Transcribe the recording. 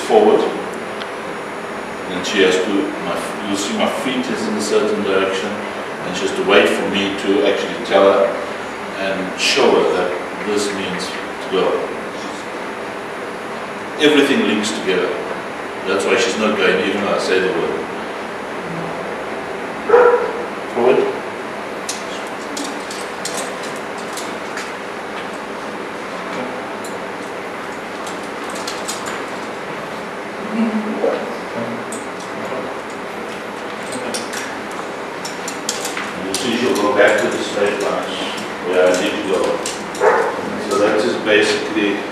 forward, and she has to, you'll see my feet is in a certain direction, and she has to wait for me to actually tell her and show her that this means to go. Everything links together. That's why she's not going even when I say the word. Forward. And you'll see she'll go back to the straight lines where I need to go. So that is basically